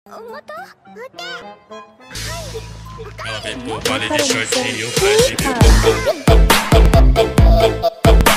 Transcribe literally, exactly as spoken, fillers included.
Ela vem por vale de short e eu faz de